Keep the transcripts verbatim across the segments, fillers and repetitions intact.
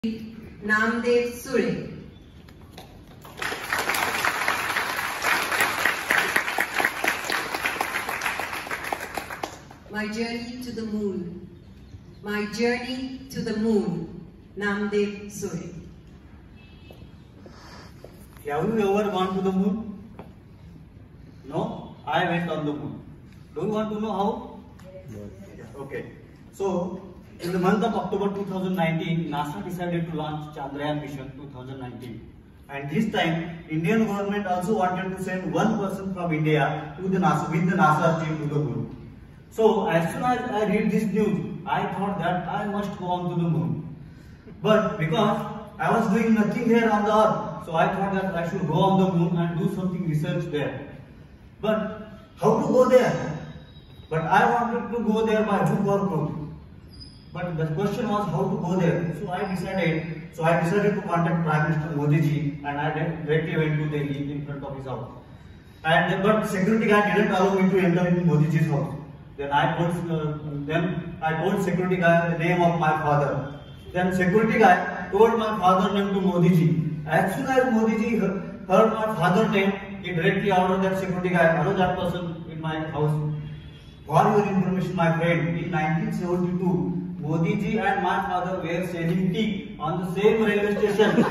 Namdev Sule. My journey to the moon. My journey to the moon. Namdev Sule. Have you ever gone to the moon? No? I went on the moon. Do you want to know how? No. Okay. So, in the month of October two thousand nineteen, NASA decided to launch Chandrayaan mission twenty nineteen. And this time, Indian government also wanted to send one person from India to the NASA, with the NASA team to the moon. So, as soon as I read this news, I thought that I must go on to the moon. But because I was doing nothing here on the earth, so I thought that I should go on the moon and do something research there. But how to go there? But I wanted to go there by hook or crook. But the question was how to go there. So I decided, so I decided to contact Prime Minister Modi ji, and I directly went to Delhi in front of his house. And but security guy didn't allow me to enter in Modi ji's house. Then I told, uh, then I told security guy the name of my father. Then security guy told my father name to Modi ji. As soon as Modi ji heard my father name, he directly ordered that security guy, allow that person in my house. For your information, my friend, in nineteen seventy-two, Modi ji and my father were selling tea on the same railway station.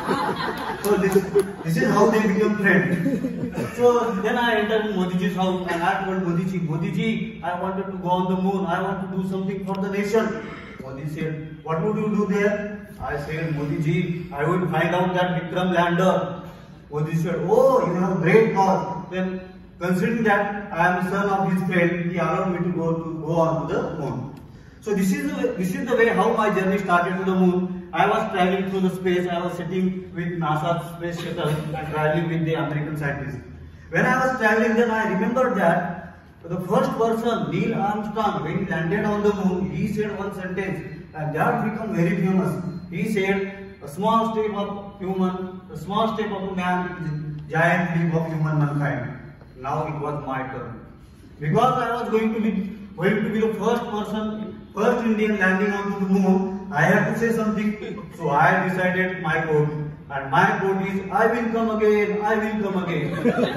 So this, this is how they become friends. So then I entered Modi ji's house and I told Modi ji, Modi ji, I wanted to go on the moon. I want to do something for the nation. Modi said, what would you do there? I said, Modi ji, I would find out that Vikram lander. Modi said, oh, you have a great cause. Then considering that I am the son of his friend, he allowed me to go to go on to the moon. So this is the, this is the way how my journey started to the moon. I was traveling through the space. I was sitting with NASA's space shuttle and traveling with the American scientists. When I was traveling, then I remembered that the first person, Neil Armstrong, when he landed on the moon, he said one sentence, and that became very famous. He said, "A small step of human, a small step of a man is a giant leap of human mankind." Now it was my turn, because I was going to be going to be the first person. First Indian landing onto the moon, I had to say something, so I decided my quote, and my quote is, I will come again, I will come again.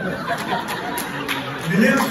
believe,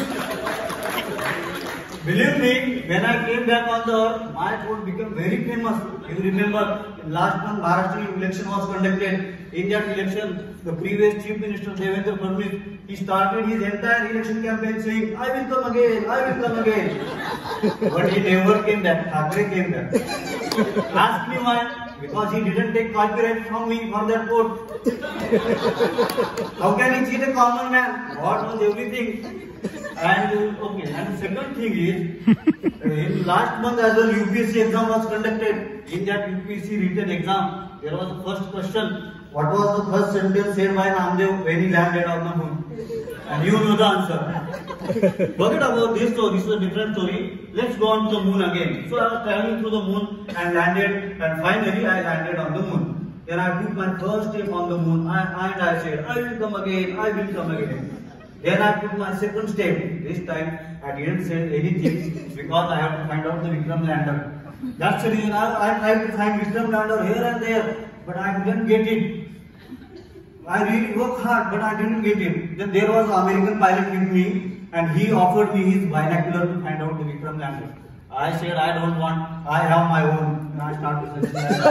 believe me, when I came back on the earth, my quote became very famous. You remember, last month Maharashtra election was conducted. In that election, the previous Chief Minister Devendra Fadnavis, he started his entire election campaign saying, I will come again, I will come again. But he never came back. Thackeray came back. Ask me why? Because he didn't take copyright from me for that quote. How can he cheat a common man? God knows everything. And okay, and the second thing is, in last month as well, U P S C exam was conducted. In that U P S C written exam, there was the first question. What was the first sentence said by Namdev when he landed on the moon? And you know the answer. Forget about this story, this is a different story. Let's go on to the moon again. So I was traveling through the moon and landed, and finally I landed on the moon. Then I took my first step on the moon and I said, I will come again, I will come again. Then I took my second step. This time I didn't say anything because I have to find out the Vikram lander. That's the reason I, I tried to find Vikram lander here and there, but I didn't get it. I really worked hard, but I didn't get it. Then there was an American pilot with me, and he offered me his binocular to find out the Vikram lander. I said, I don't want, I have my own. And I started researching.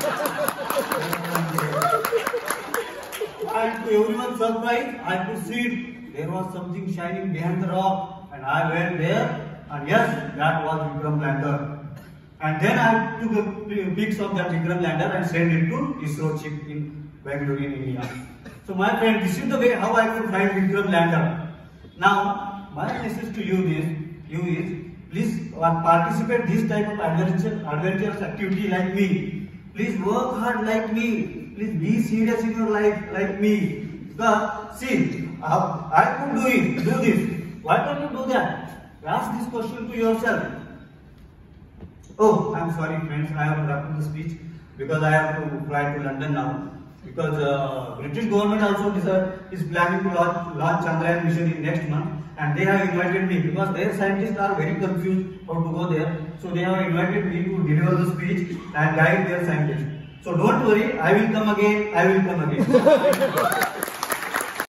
And to everyone's surprise, I could see it. There was something shining behind the rock, and I went there, and yes, that was Vikram lander. And then I took a pics of that Vikram lander and sent it to ISRO chip in Bangalore, in India. So my friend, this is the way how I could find Vikram lander. Now, my message to you is, you is, please participate this type of adventure, adventurous activity like me. Please work hard like me. Please be serious in your life like me. Because see, I could do it, do this. Why don't you do that? Ask this question to yourself. Oh, I'm sorry friends, I have wrapped up the speech because I have to fly to London now. Because uh, British government also is planning to launch, launch Chandrayaan mission in next month, and they have invited me because their scientists are very confused how to go there. So they have invited me to deliver the speech and guide their scientists. So don't worry, I will come again, I will come again.